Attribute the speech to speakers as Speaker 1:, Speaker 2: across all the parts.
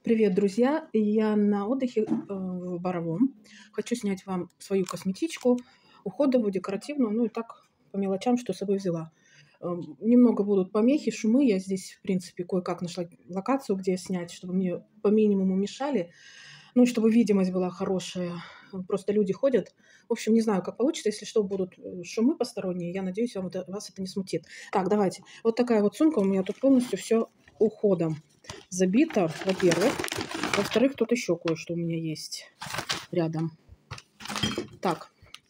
Speaker 1: Привет, друзья! Я на отдыхе в Боровом. Хочу снять вам свою косметичку, уходовую, декоративную, ну и так по мелочам, что с собой взяла. Немного будут помехи, шумы. Я здесь, в принципе, кое-как нашла локацию, где снять, чтобы мне по минимуму мешали. Ну и чтобы видимость была хорошая. Просто люди ходят. В общем, не знаю, как получится. Если что, будут шумы посторонние. Я надеюсь, вас это не смутит. Так, давайте. Вот такая вот сумка. У меня тут полностью все уходом забито, во-первых. Во-вторых, тут еще кое-что у меня есть рядом. Так,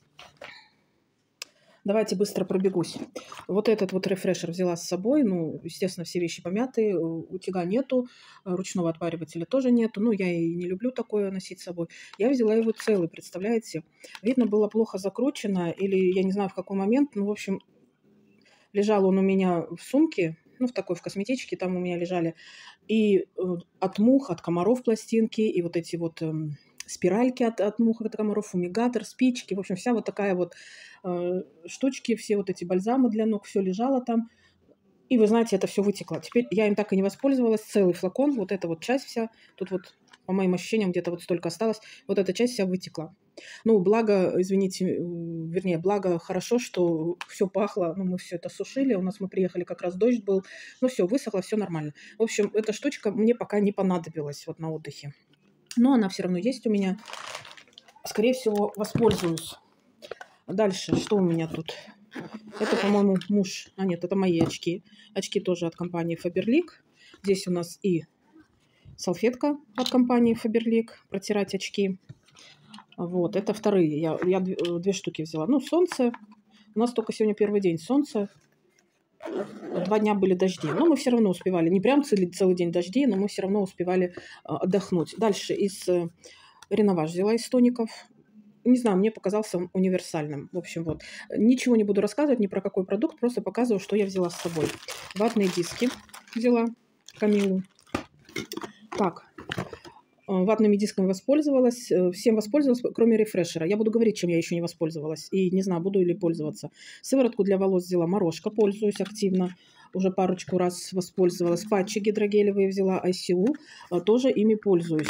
Speaker 1: давайте быстро пробегусь. Вот этот вот рефрешер взяла с собой. Ну, естественно, все вещи помятые. Утюга нету, ручного отваривателя тоже нету. Ну, я и не люблю такое носить с собой. Я взяла его целый, представляете? Видно, было плохо закручено, или я не знаю в какой момент. Ну, в общем, лежал он у меня в сумке, ну, в косметичке, там у меня лежали. И от мух, от комаров пластинки, и вот эти вот спиральки от мух, от комаров, фумигатор, спички. В общем, вся вот такая вот штучки, все вот эти бальзамы для ног, все лежало там. И вы знаете, это все вытекло. Теперь я им так и не воспользовалась. Целый флакон, вот эта вот часть вся, тут вот, по моим ощущениям, где-то вот столько осталось. Вот эта часть вся вытекла. Ну, благо, извините, вернее, благо хорошо, что все пахло. Ну, мы все это сушили. Мы приехали, как раз дождь был. Ну, все, высохло, все нормально. В общем, эта штучка мне пока не понадобилась вот на отдыхе. Но она все равно есть у меня. Скорее всего, воспользуюсь. Дальше, что у меня тут? Это, по-моему, муж. А нет, это мои очки. Очки тоже от компании Faberlic. Здесь у нас и салфетка от компании Faberlic. Протирать очки. Вот, это вторые. Я две штуки взяла. Ну, солнце. У нас только сегодня первый день солнца. 2 дня были дожди. Но мы все равно успевали. Не прям целый день дождей, но мы все равно успевали отдохнуть. Дальше из Реноваж взяла из тоников. Не знаю, мне показался он универсальным. В общем, вот. Ничего не буду рассказывать ни про какой продукт, просто показываю, что я взяла с собой. Ватные диски взяла Камилу. Так, ватными дисками воспользовалась. Всем воспользовалась, кроме рефрешера. Я буду говорить, чем я еще не воспользовалась. И не знаю, буду ли пользоваться. Сыворотку для волос взяла Морошка, пользуюсь активно. Уже парочку раз воспользовалась. Патчи гидрогелевые взяла ICU. Тоже ими пользуюсь.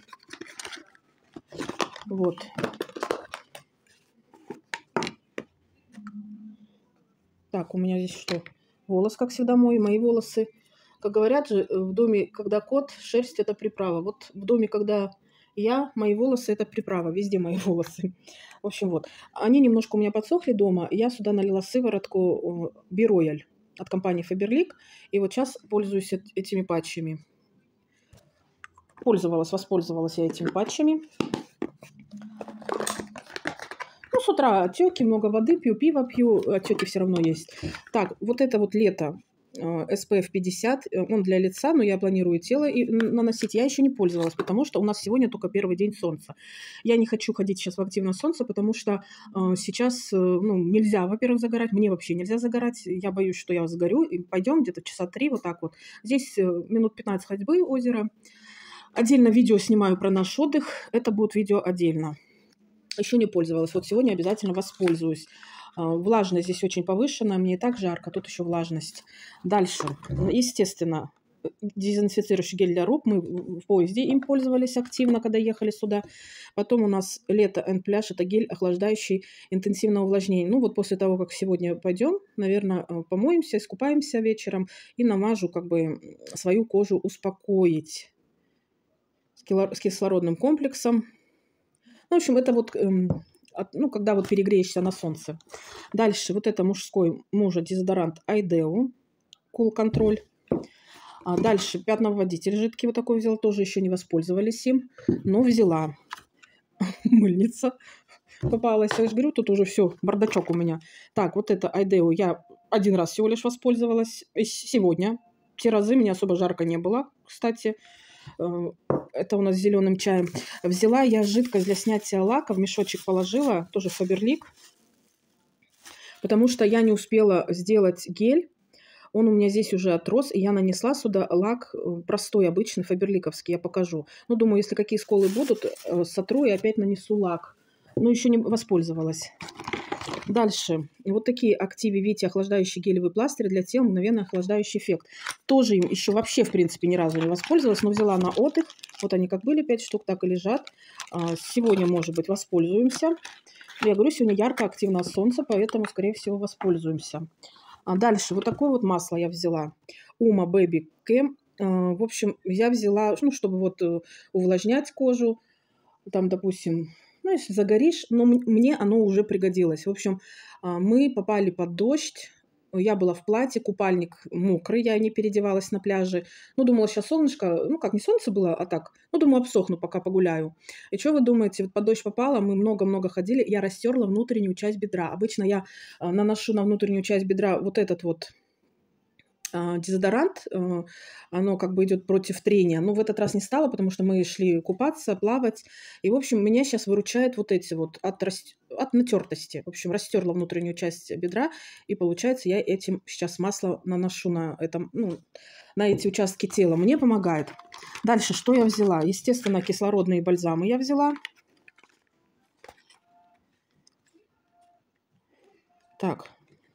Speaker 1: Вот. Так, у меня здесь что? Волос, как всегда, мои волосы. Как говорят же, в доме, когда кот, шерсть – это приправа. Вот в доме, когда мои волосы – это приправа. Везде мои волосы. В общем, вот. Они немножко у меня подсохли дома. Я сюда налила сыворотку Бирояль от компании Faberlic. И вот сейчас пользуюсь этими патчами. Воспользовалась я этими патчами. Ну, с утра отеки, много воды пью, пиво пью, отеки все равно есть. Так, вот это вот лето SPF 50, он для лица, но я планирую тело наносить. Я еще не пользовалась, потому что у нас сегодня только первый день солнца. Я не хочу ходить сейчас в активное солнце, потому что сейчас нельзя, во-первых, загорать. Мне вообще нельзя загорать. Я боюсь, что я сгорю. И пойдем где-то часа 3, вот так вот. Здесь минут 15 ходьбы озеро. Отдельно видео снимаю про наш отдых. Это будет видео отдельно. Еще не пользовалась. Вот сегодня обязательно воспользуюсь. Влажность здесь очень повышенная. Мне и так жарко, тут еще влажность. Дальше. Естественно, дезинфицирующий гель для рук. Мы в поезде им пользовались активно, когда ехали сюда. Потом у нас лето and пляж. Это гель, охлаждающий интенсивное увлажнение. Ну вот после того, как сегодня пойдем, наверное, помоемся, искупаемся вечером и намажу, как бы свою кожу успокоить с кислородным комплексом. В общем, это вот, когда вот перегреешься на солнце. Дальше, вот это мужской мужа дезодорант Айдео, Cool Control. Дальше пятновыводитель жидкий вот такой взяла, тоже еще не воспользовались им, но взяла. Мыльница попалась. Я же говорю, тут уже все, бардачок у меня. Так, вот это Айдео я один раз всего лишь воспользовалась сегодня. Те разы мне особо жарко не было, кстати. Это у нас с зеленым чаем. Взяла я жидкость для снятия лака, в мешочек положила, тоже Faberlic, потому что я не успела сделать гель. Он у меня здесь уже отрос, и я нанесла сюда лак простой, обычный, фаберликовский, я покажу. Ну, думаю, если какие сколы будут, сотру и опять нанесу лак. Но еще не воспользовалась. Дальше. Вот такие Active Viti охлаждающие гелевые пластыри для тела, мгновенно охлаждающий эффект. Тоже им еще вообще, в принципе, ни разу не воспользовалась, но взяла на отдых. Вот они как были, 5 штук, так и лежат. Сегодня, может быть, воспользуемся. Я говорю, сегодня ярко, активно солнце, поэтому, скорее всего, воспользуемся. Дальше. Вот такое вот масло я взяла. Uma Baby Creme. В общем, я взяла, ну, чтобы вот увлажнять кожу. Там, допустим, ну, если загоришь, но мне оно уже пригодилось. В общем, мы попали под дождь. Я была в платье, купальник мокрый, я не переодевалась на пляже. Ну, думала, сейчас солнышко, ну, как не солнце было, а так. Ну, думаю, обсохну, пока погуляю. И что вы думаете, вот под дождь попала, мы много-много ходили, я растерла внутреннюю часть бедра. Обычно я наношу на внутреннюю часть бедра вот этот вот дезодорант, оно как бы идет против трения. Но в этот раз не стало, потому что мы шли купаться, плавать. И, в общем, меня сейчас выручает вот эти вот от натертости. В общем, растерла внутреннюю часть бедра, и получается, я этим сейчас масло наношу на, этом, ну, на эти участки тела. Мне помогает. Дальше, что я взяла? Естественно, кислородные бальзамы я взяла. Так.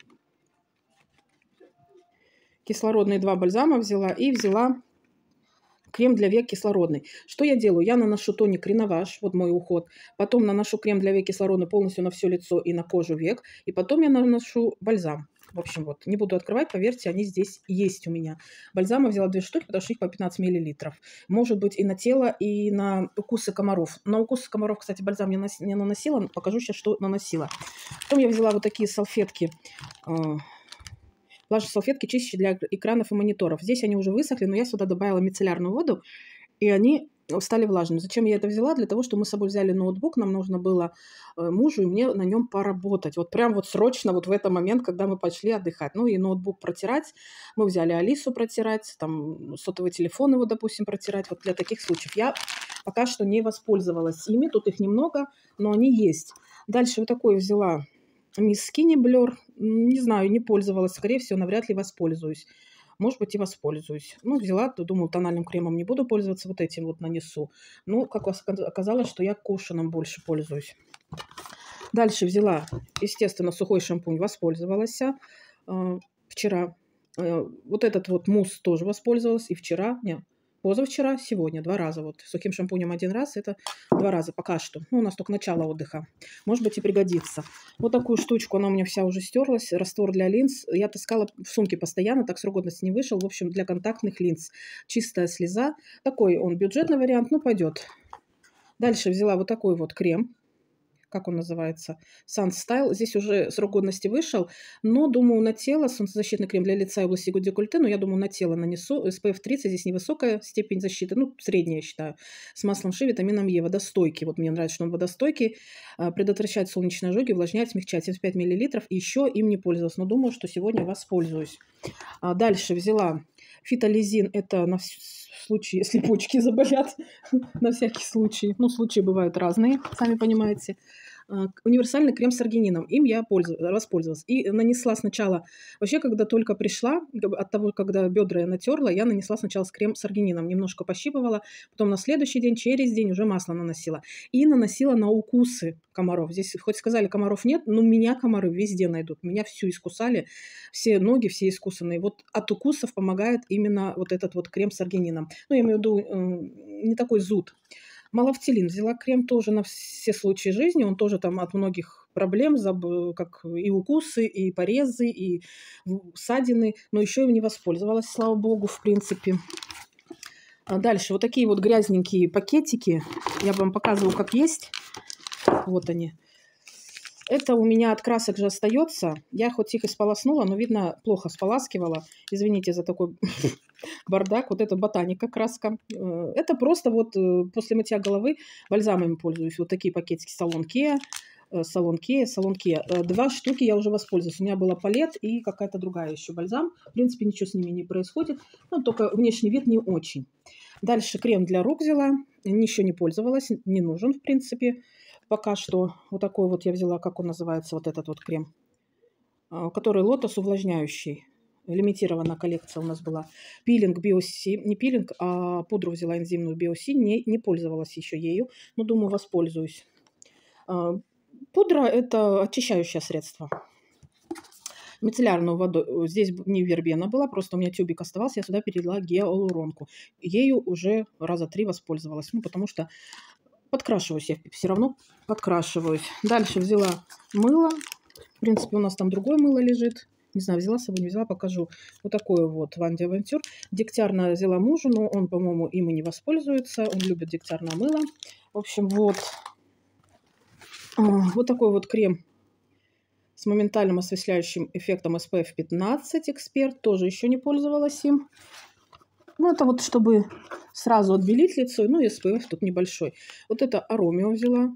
Speaker 1: Кислородные 2 бальзама взяла и взяла крем для век кислородный. Что я делаю? Я наношу тоник Реноваж, вот мой уход. Потом наношу крем для век кислородный полностью на все лицо и на кожу век. И потом я наношу бальзам. В общем, вот, не буду открывать, поверьте, они здесь есть у меня. Бальзама взяла 2 штуки, потому что их по 15 мл. Может быть и на тело, и на укусы комаров. На укусы комаров, кстати, бальзам не наносила. Покажу сейчас, что наносила. Потом я взяла вот такие салфетки. Влажные салфетки чистящие для экранов и мониторов. Здесь они уже высохли, но я сюда добавила мицеллярную воду, и они стали влажными. Зачем я это взяла? Для того, что мы с собой взяли ноутбук, нам нужно было мужу и мне на нем поработать. Вот прям вот срочно вот в этот момент, когда мы пошли отдыхать. Ну и ноутбук протирать. Мы взяли Алису протирать, там сотовый телефон его, допустим, протирать. Вот для таких случаев. Я пока что не воспользовалась ими. Тут их немного, но они есть. Дальше вот такой взяла Мисс Skinny Blur. Не знаю, не пользовалась. Скорее всего, навряд ли воспользуюсь. Может быть, и воспользуюсь. Ну, взяла, то думаю, тональным кремом не буду пользоваться, вот этим вот нанесу. Ну, как оказалось, что я кушаном больше пользуюсь. Дальше взяла, естественно, сухой шампунь, воспользовалась вчера. Вот этот вот мусс тоже воспользовалась и вчера, нет, позавчера, сегодня, 2 раза. Вот сухим шампунем 1 раз, это 2 раза пока что. Ну, у нас только начало отдыха. Может быть, и пригодится. Вот такую штучку, она у меня вся уже стерлась. Раствор для линз. Я таскала в сумке постоянно, так срок годности не вышел. В общем, для контактных линз. Чистая слеза. Такой он бюджетный вариант, ну, пойдет. Дальше взяла вот такой вот крем. Как он называется, Sunstyle. Здесь уже срок годности вышел, но, думаю, на тело, солнцезащитный крем для лица и области декольте, но я думаю, на тело нанесу. SPF 30, здесь невысокая степень защиты, ну, средняя, я считаю, с маслом ши, витамином Е, водостойкий. Вот мне нравится, что он водостойкий, предотвращает солнечные ожоги, увлажняет, смягчает, 75 мл. Еще им не пользовалась, но думаю, что сегодня воспользуюсь. Дальше взяла фитолизин, это на случай, если почки заболят, на всякий случай. Ну, случаи бывают разные, сами понимаете. Универсальный крем с аргинином. Им я воспользовалась. И нанесла сначала, вообще, когда только пришла, от того, когда бедра я натерла, я нанесла сначала крем с аргинином. Немножко пощипывала, потом на следующий день, через день уже масло наносила. И наносила на укусы комаров. Здесь хоть сказали, комаров нет, но меня комары везде найдут. Меня всю искусали, все ноги, все искусанные. Вот от укусов помогает именно вот этот вот крем с аргинином. Ну, я имею в виду, не такой зуд. Малофтилин взяла крем тоже на все случаи жизни. Он тоже там от многих проблем, как и укусы, и порезы, и ссадины. Но еще им не воспользовалась, слава богу, в принципе. Дальше вот такие вот грязненькие пакетики. Я вам показываю, как есть. Вот они. Это у меня от красок же остается. Я хоть их и сполоснула, но, видно, плохо споласкивала. Извините за такой бардак. Вот это ботаника краска. Это просто вот после мытья головы бальзамами пользуюсь. Вот такие пакетики Салон Кеа. 2 штуки я уже воспользовалась. У меня была палет и какая-то другая еще бальзам. В принципе, ничего с ними не происходит. Но только внешний вид не очень. Дальше крем для рук взяла. Еще не пользовалась. Не нужен, в принципе. Пока что вот такой вот я взяла, как он называется, вот этот вот крем, который лотос увлажняющий. Лимитированная коллекция у нас была. Пилинг Биоси, не пилинг, а пудру взяла энзимную Биоси, не пользовалась еще ею, но думаю, воспользуюсь. Пудра – это очищающее средство. Мицеллярную воду, здесь не вербена была, просто у меня тюбик оставался, я сюда перелила гиалуронку. Ею уже раза 3 воспользовалась, ну, потому что подкрашиваюсь я, все равно подкрашиваюсь. Дальше взяла мыло. В принципе, у нас там другое мыло лежит. Не знаю, взяла с собой, не взяла, покажу. Вот такое вот Ванди Авантюр. Дегтярное взяла мужу, но он, по-моему, им и не воспользуется. Он любит дегтярное мыло. В общем, вот. Вот такой вот крем с моментальным осветляющим эффектом SPF 15 Эксперт. Тоже еще не пользовалась им. Ну, это вот чтобы сразу отбелить лицо. Ну, и SPF тут небольшой. Вот это Аромио взяла.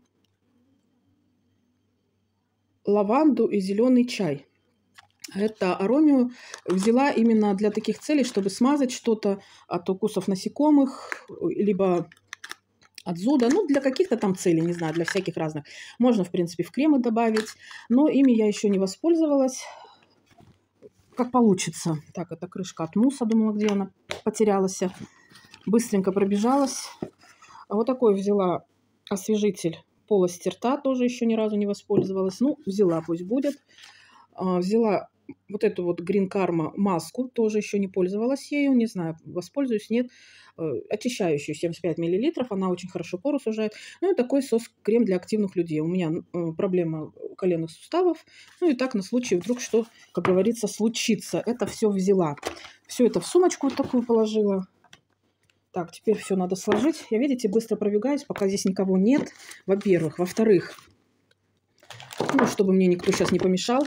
Speaker 1: Лаванду и зеленый чай. Это Аромио взяла именно для таких целей, чтобы смазать что-то от укусов насекомых, либо от зуда. Ну, для каких-то там целей, не знаю, для всяких разных. Можно, в принципе, в кремы добавить. Но ими я еще не воспользовалась. Как получится. Так, это крышка от мусса. Думала, где она потерялась. Быстренько пробежалась. А вот такой взяла освежитель полости рта. Тоже еще ни разу не воспользовалась. Ну, взяла, пусть будет. Взяла вот эту вот Green Karma маску. Тоже еще не пользовалась ею. Не знаю, воспользуюсь, нет. Очищающую 75 мл. Она очень хорошо пору сужает. Ну и такой крем для активных людей. У меня проблема коленных суставов. Ну и так на случай вдруг что, как говорится, случится. Это все взяла. Все это в сумочку вот такую положила. Так, теперь все надо сложить. Я, видите, быстро пробегаюсь, пока здесь никого нет. Во-первых. Во-вторых, ну, чтобы мне никто сейчас не помешал.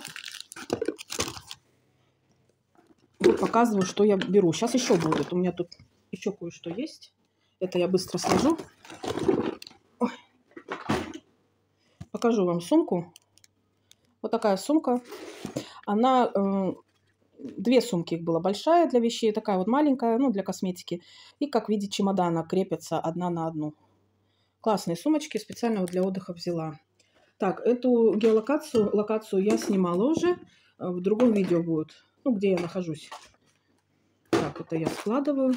Speaker 1: Вот показываю, что я беру. Сейчас еще будет. У меня тут еще кое-что есть. Это я быстро сложу. Ой. Покажу вам сумку. Вот такая сумка. Она... Две сумки их была. Большая для вещей, такая вот маленькая, ну, для косметики. И, как видите, чемодана крепятся одна на одну. Классные сумочки, специально вот для отдыха взяла. Так, эту локацию я снимала уже. В другом видео будет. Ну, где я нахожусь. Так, это я складываю.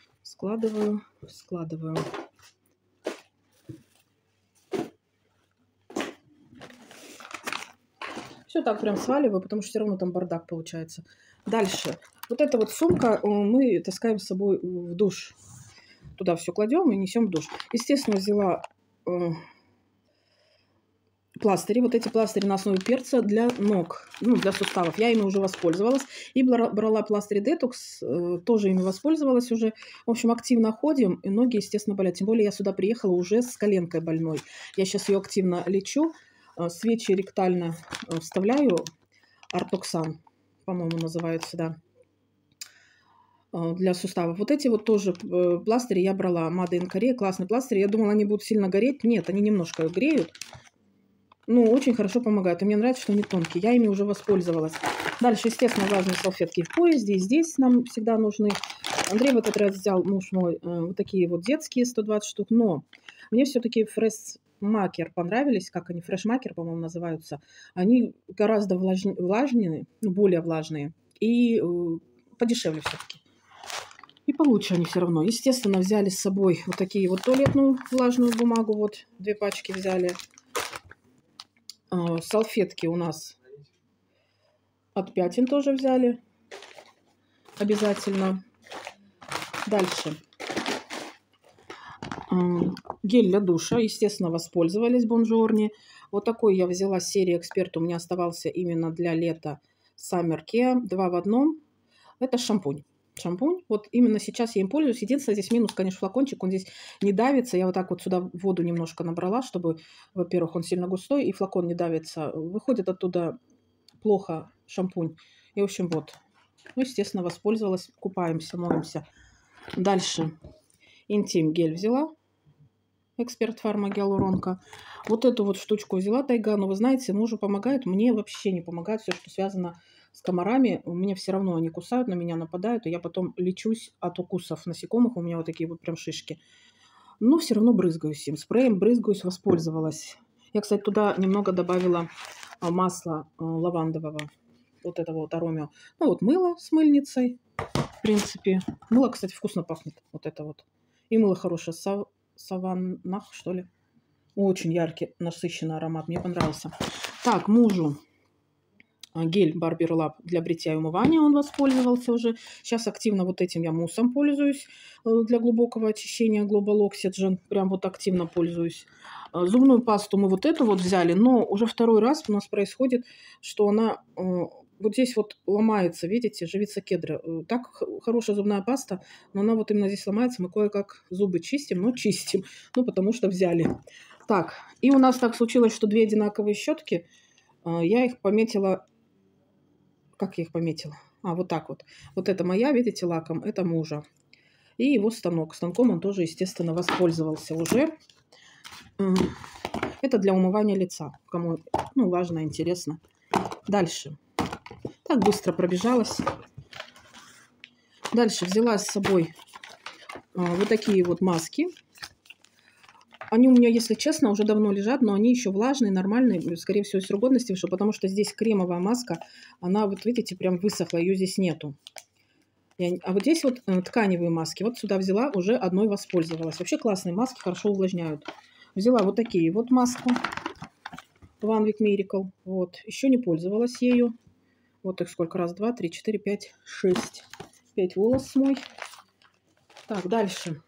Speaker 1: Все так прям сваливаю, потому что все равно там бардак получается. Дальше. Вот эта вот сумка мы таскаем с собой в душ. Туда все кладем и несем в душ. Естественно, взяла пластыри. Вот эти пластыри на основе перца для ног, ну, для суставов. Я ими уже воспользовалась. И брала пластыри Detox, тоже ими воспользовалась уже. В общем, активно ходим, и ноги, естественно, болят. Тем более я сюда приехала уже с коленкой больной. Я сейчас ее активно лечу. Свечи ректально вставляю. Артоксан, по-моему, называется, да. Для суставов. Вот эти вот тоже пластыри я брала. Made in Korea. Классные пластыри. Я думала, они будут сильно гореть. Нет, они немножко греют. Ну, очень хорошо помогают. И мне нравится, что они тонкие. Я ими уже воспользовалась. Дальше, естественно, влажные салфетки в поезде. И здесь нам всегда нужны. Андрей в этот раз взял, муж мой, вот такие вот детские 120 штук. Но мне все-таки фреш-макер понравились. Как они? Фреш-макер, по-моему, называются. Они гораздо влажнее, ну, более влажные. И подешевле все-таки. И получше они все равно. Естественно, взяли с собой вот такие вот туалетную влажную бумагу. Вот 2 пачки взяли. Салфетки у нас от Пятен тоже взяли. Обязательно. Дальше. Гель для душа. Естественно, воспользовались Бонжорни. Вот такой я взяла серии Эксперт. У меня оставался именно для лета Summer Care. 2 в одном. Это шампунь. Вот именно сейчас я им пользуюсь. Единственное, здесь минус, конечно, флакончик. Он здесь не давится. Я вот так вот сюда воду немножко набрала, чтобы, во-первых, он сильно густой, и флакон не давится. Выходит оттуда плохо шампунь. И, в общем, вот. Ну, естественно, воспользовалась. Купаемся, моемся. Дальше. Интим гель взяла. Эксперт Фарма гиалуронка. Вот эту вот штучку взяла Тайга. Но вы знаете, мужу помогает. Мне вообще не помогает все, что связано с комарами. У меня все равно они кусают, на меня нападают. И я потом лечусь от укусов насекомых. У меня вот такие вот прям шишки. Но все равно брызгаюсь им. Спреем брызгаюсь, воспользовалась. Я, кстати, туда немного добавила масла лавандового. Вот этого вот Аромио. Ну вот мыло с мыльницей. В принципе. Мыло, кстати, вкусно пахнет. Вот это вот. И мыло хорошее. Саванах, что ли? Очень яркий, насыщенный аромат. Мне понравился. Так, мужу гель Barber Lab для бритья и умывания он воспользовался уже. Сейчас активно вот этим я муссом пользуюсь для глубокого очищения Global Oxygen. Прям вот активно пользуюсь. Зубную пасту мы вот эту вот взяли, но уже второй раз у нас происходит, что она вот здесь вот ломается, видите, живица кедра. Так хорошая зубная паста, но она вот именно здесь ломается. Мы кое-как зубы чистим, но чистим, ну потому что взяли. Так, и у нас так случилось, что две одинаковые щетки, я их пометила. Как я их пометила? Вот так вот. Вот это моя, видите, лаком, это мужа. И его станок. Станком он тоже, естественно, воспользовался уже. Это для умывания лица. Кому важно, интересно. Дальше. Так быстро пробежалась. Дальше взяла с собой вот такие вот маски. Они у меня, если честно, уже давно лежат, но они еще влажные, нормальные, скорее всего, срок годности вышел, потому что здесь кремовая маска, она, вот видите, прям высохла, ее здесь нету. А вот здесь вот тканевые маски, вот сюда взяла, уже одной воспользовалась. Вообще классные маски, хорошо увлажняют. Взяла вот такие вот маску, One Week Miracle, вот, еще не пользовалась ею. Вот их сколько, раз, два, три, четыре, пять, шесть. 5 волос мой. Так, дальше.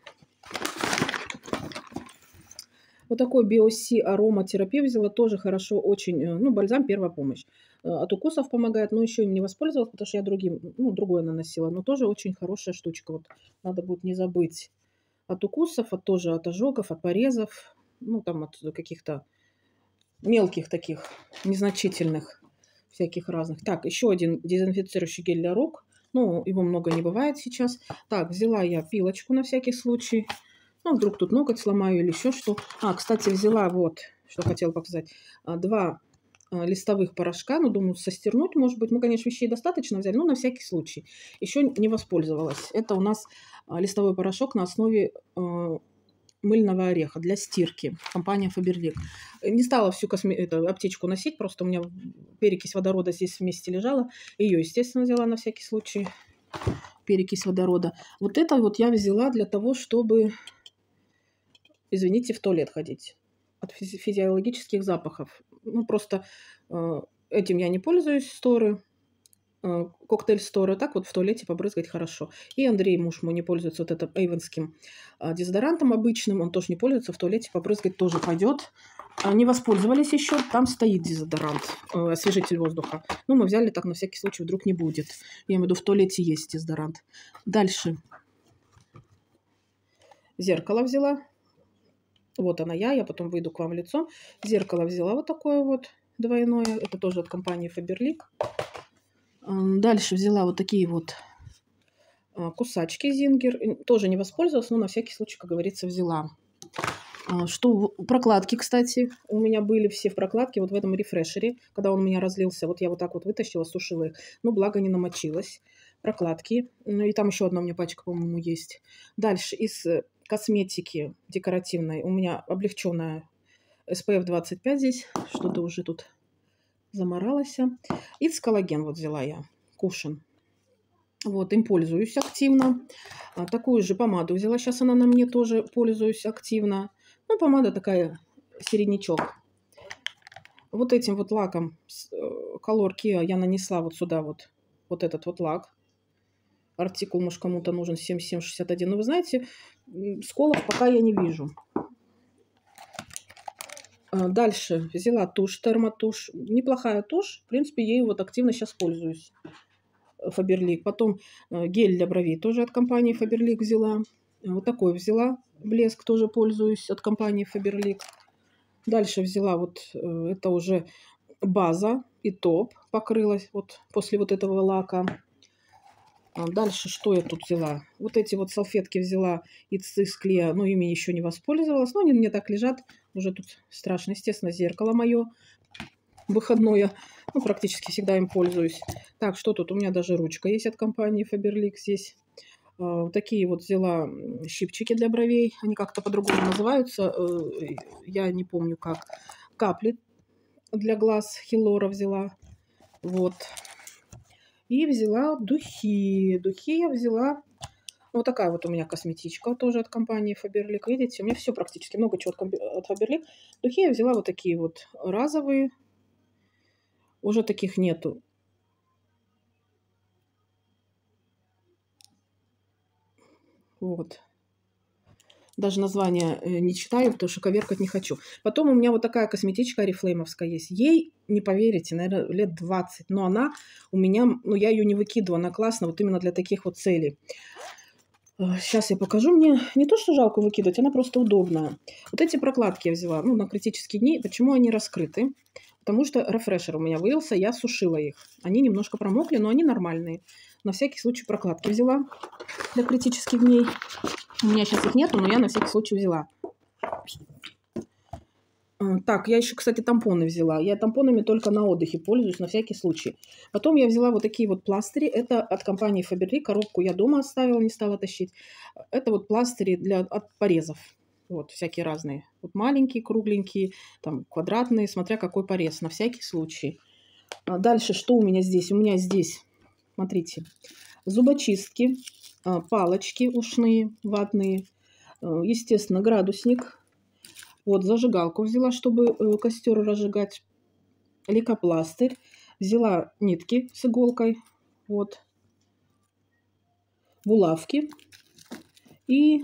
Speaker 1: Вот такой BioC ароматерапия взяла, тоже хорошо, очень, бальзам первая помощь. От укусов помогает, но еще им не воспользовалась, потому что я другое наносила. Но тоже очень хорошая штучка, вот надо будет не забыть. От укусов, тоже от ожогов, от порезов, там от каких-то мелких таких, незначительных, всяких разных. Так, еще один дезинфицирующий гель для рук. Его много не бывает сейчас. Так, взяла я пилочку на всякий случай. Вдруг тут ноготь сломаю или еще что. Кстати, взяла вот, что хотела показать, 2 листовых порошка. Думаю, состернуть, может быть. Мы, конечно, вещей достаточно взяли, но на всякий случай. Еще не воспользовалась. Это у нас листовой порошок на основе мыльного ореха для стирки. Компания Faberlic. Не стала всю аптечку носить, просто у меня перекись водорода здесь вместе лежала. Ее, естественно, взяла на всякий случай. Перекись водорода. Вот это вот я взяла для того, чтобы... извините, в туалет ходить. От физиологических запахов. Просто этим я не пользуюсь, сторы, коктейль-сторы. Так вот в туалете побрызгать хорошо. И Андрей, муж мой, не пользуется вот этим эйвенским дезодорантом обычным. Он тоже не пользуется. В туалете побрызгать тоже пойдет. Не воспользовались еще. Там стоит дезодорант, освежитель воздуха. Мы взяли так на всякий случай, вдруг не будет. Я имею в виду, в туалете есть дезодорант. Дальше. Зеркало взяла. Вот она я потом выйду к вам лицом. Зеркало взяла вот такое вот двойное. Это тоже от компании Faberlic. Дальше взяла вот такие вот кусачки Зингер. Тоже не воспользовалась, но на всякий случай, как говорится, взяла. Прокладки, кстати, у меня были все в прокладке. Вот в этом рефрешере, когда он у меня разлился, вот я вот так вот вытащила, сушила их. Благо не намочилась. Прокладки. И там еще одна у меня пачка, по-моему, есть. Дальше из косметики декоративной у меня облегченная SPF 25 здесь. Что-то уже тут заморалась. И с коллаген вот взяла я. Кушин. Вот, им пользуюсь активно. Такую же помаду взяла. Сейчас она на мне тоже пользуюсь активно. Помада такая, середнячок. Вот этим вот лаком Color Kia я нанесла вот сюда вот этот вот лак. Артикул, может, кому-то нужен 7761. Но вы знаете, сколов пока я не вижу. Дальше взяла тушь, термотушь. Неплохая тушь. В принципе, ею вот активно сейчас пользуюсь. Faberlic. Потом гель для бровей тоже от компании Faberlic взяла. Вот такой взяла. Блеск тоже пользуюсь от компании Faberlic. Дальше взяла это уже база и топ. Покрылась после вот этого лака. Дальше что я тут взяла? Вот эти вот салфетки взяла из клея, ими еще не воспользовалась. Но они мне так лежат. Уже тут страшно. Естественно, зеркало мое выходное. Практически всегда им пользуюсь. Так, что тут? У меня даже ручка есть от компании Faberlic здесь. Такие вот взяла щипчики для бровей. Они как-то по-другому называются. Я не помню как. Капли для глаз Хилора взяла. Вот. И взяла духи. Духи я взяла Вот такая вот у меня косметичка тоже от компании Faberlic. Видите, у меня все практически много чего от Faberlic. Духи я взяла вот такие вот разовые. Уже таких нету. Вот. Даже название не читаю, потому что коверкать не хочу. Потом у меня вот такая косметичка орифлеймовская есть. Ей, не поверите, наверное, лет 20. Но она у меня, ну я ее не выкидываю, она классная вот именно для таких вот целей. Сейчас я покажу. Мне не то, что жалко выкидывать, она просто удобная. Вот эти прокладки я взяла, ну, на критические дни. Почему они раскрыты? Потому что рефрешер у меня вылился, я сушила их. Они немножко промокли, но они нормальные. На всякий случай прокладки взяла для критических дней. У меня сейчас их нету, но я на всякий случай взяла. Так, я еще, кстати, тампоны взяла. Я тампонами только на отдыхе пользуюсь, на всякий случай. Потом я взяла вот такие вот пластыри. Это от компании Faberlic. Коробку я дома оставила, не стала тащить. Это вот пластыри от порезов. Вот, всякие разные. Вот маленькие, кругленькие, там, квадратные, смотря какой порез, на всякий случай. Дальше, что у меня здесь? У меня здесь, смотрите, зубочистки, палочки ушные, ватные, естественно, градусник. Вот, зажигалку взяла, чтобы костер разжигать. Лейкопластырь. Взяла нитки с иголкой. Вот. Булавки. И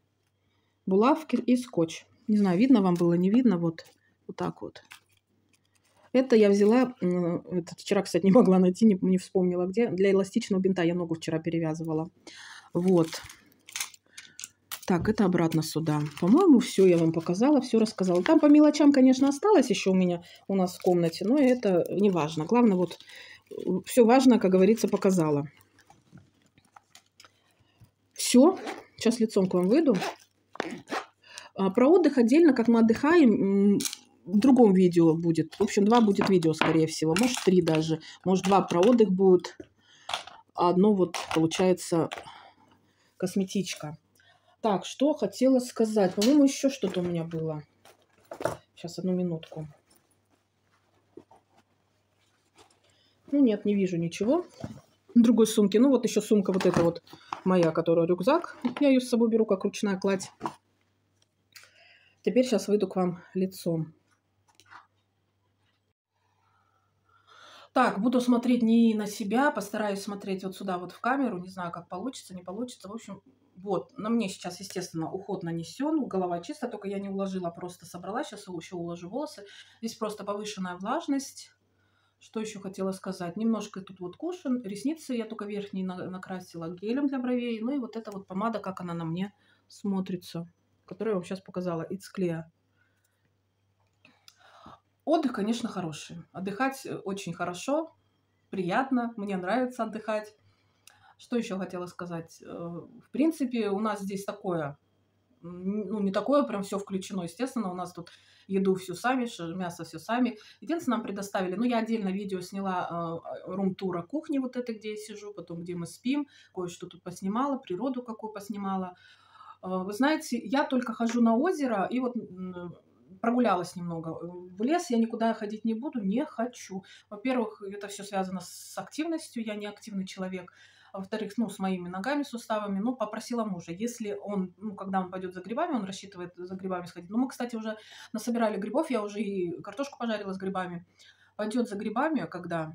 Speaker 1: скотч. Не знаю, видно вам было, не видно. Вот так вот. Это я взяла, это вчера, кстати, не могла найти, не вспомнила где. Для эластичного бинта я ногу вчера перевязывала. Вот. Так, это обратно сюда. По-моему, все я вам показала, все рассказала. Там по мелочам, конечно, осталось еще у нас в комнате, но это не важно. Главное, вот все важно, как говорится, показала. Все. Сейчас лицом к вам выйду. Про отдых отдельно, как мы отдыхаем, в другом видео будет. В общем, 2 будет видео, скорее всего. Может, 3 даже. Может, 2 про отдых будет. А одно вот, получается, косметичка. Так, что хотела сказать. По-моему, еще что-то у меня было. Сейчас, одну минутку. Ну, нет, не вижу ничего. В другой сумке. Ну, вот еще сумка вот эта вот моя, которая рюкзак. Я ее с собой беру, как ручная кладь. Теперь сейчас выйду к вам лицом. Так, буду смотреть не на себя, постараюсь смотреть вот сюда, вот в камеру. Не знаю, как получится, не получится. В общем, вот, на мне сейчас, естественно, уход нанесен, голова чистая, только я не уложила, просто собрала. Сейчас еще уложу волосы. Здесь просто повышенная влажность. Что еще хотела сказать? Немножко тут вот кушин. Ресницы я только верхние накрасила гелем для бровей. Ну и вот эта вот помада, как она на мне смотрится, которую я вам сейчас показала. It's Clear. Отдых, конечно, хороший. Отдыхать очень хорошо, приятно. Мне нравится отдыхать. Что еще хотела сказать? В принципе, у нас здесь такое, ну, не такое прям все включено. Естественно, у нас тут еду все сами, мясо все сами. Единственное, нам предоставили, ну, я отдельно видео сняла рум-тура кухни вот этой, где я сижу, потом, где мы спим, кое-что тут поснимала, природу какую поснимала. Вы знаете, я только хожу на озеро и вот прогулялась немного. В лес я никуда ходить не буду, не хочу. Во-первых, это все связано с активностью, я не активный человек. А во-вторых, ну, с моими ногами, суставами. Ну, попросила мужа, если он, ну, когда он пойдет за грибами, он рассчитывает за грибами сходить. Ну, мы, кстати, уже насобирали грибов, я уже и картошку пожарила с грибами. Пойдет за грибами, когда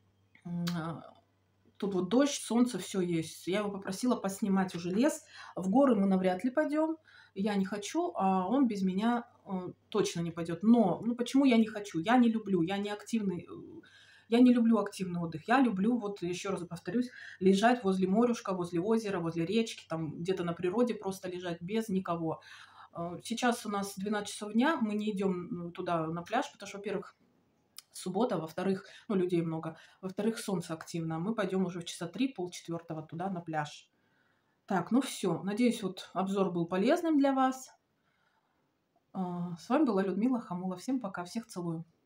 Speaker 1: тут вот дождь, солнце, все есть. Я его попросила поснимать уже лес. В горы мы навряд ли пойдем. Я не хочу, а он без меня точно не пойдет. Но, ну почему я не хочу? Я не люблю, я не активный. Я не люблю активный отдых. Я люблю, вот еще раз повторюсь, лежать возле морюшка, возле озера, возле речки, там где-то на природе просто лежать без никого. Сейчас у нас 12 часов дня, мы не идем туда на пляж, потому что, во-первых, суббота, во-вторых, ну, людей много, во-вторых, солнце активно. Мы пойдем уже в часа 3, полчетвертого туда на пляж. Так, ну все. Надеюсь, вот обзор был полезным для вас. С вами была Людмила Хамула. Всем пока, всех целую.